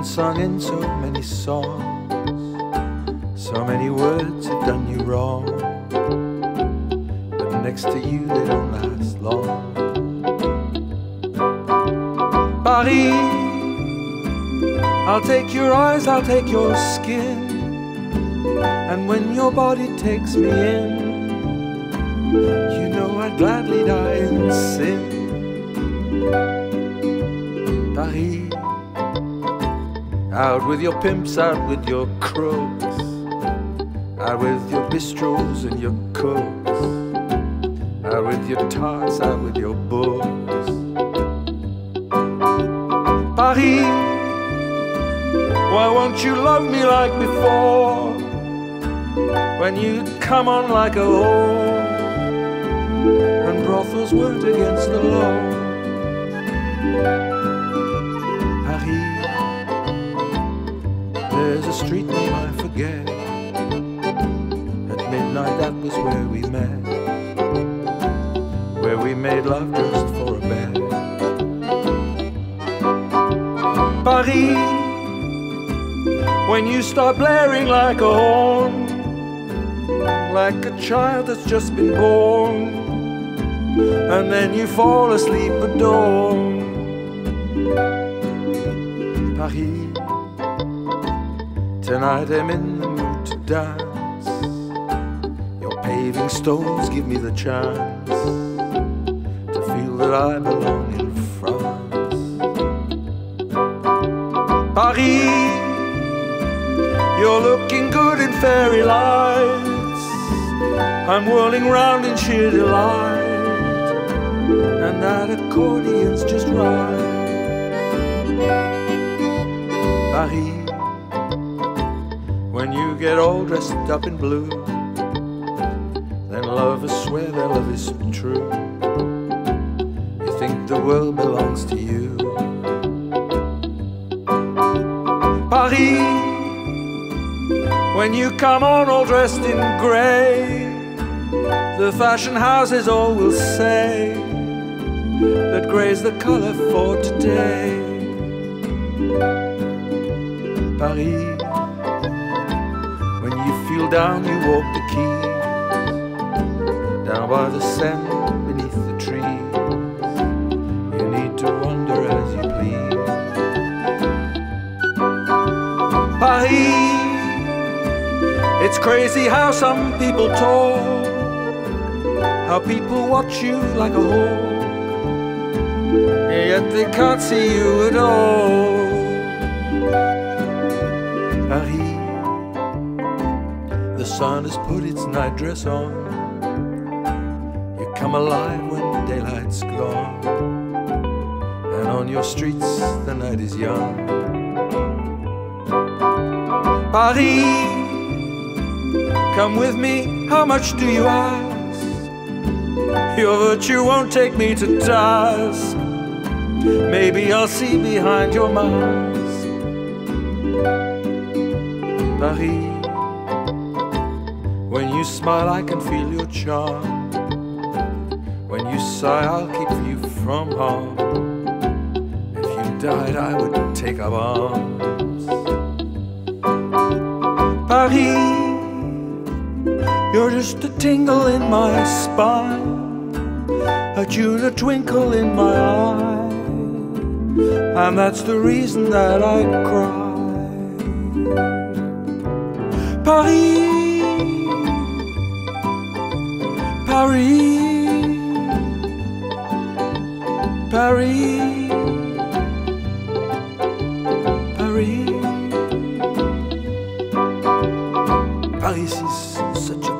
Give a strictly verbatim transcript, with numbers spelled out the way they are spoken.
sung in so many songs, so many words have done you wrong, but next to you they don't last long. Paris, I'll take your eyes, I'll take your skin, and when your body takes me in, you know I'd gladly die in sin. Paris, out with your pimps, out with your crooks, out with your bistros and your cooks, out with your tarts, out with your books. Paris, why won't you love me like before, when you'd come on like a whore, and brothels weren't against the law? Paris, there's a street name I forget, at midnight that was where we met, where we made love just for a bet. Paris, when you start blaring like a horn, like a child that's just been born, and then you fall asleep at dawn. Paris, tonight I'm in the mood to dance, your paving stones give me the chance to feel that I belong in France. Paris, you're looking good in fairy lights, I'm whirling round in sheer delight, and that accordion's just right. Paris, when you get all dressed up in blue, then lovers swear their love is true, you think the world belongs to you. Paris, when you come on all dressed in grey, the fashion houses all will say that grey's the color for today. Paris, when you feel down you walk the quay, down by the Seine beneath the trees, you need to wander as you please. Paris, it's crazy how some people talk, how people watch you like a hawk, yet they can't see you at all. Paris, the sun has put its night dress on, you come alive when daylight's gone, and on your streets the night is young. Paris, come with me, how much do you ask? Your virtue won't take me to task, maybe I'll see behind your mask. Paris, when you smile I can feel your charm, when you sigh I'll keep you from harm, if you died I would take up arms. Paris, you're just a tingle in my spine, a tune, a twinkle in my eye, and that's the reason that I cry. Paris, Paris, Paris, Paris. Paris is such a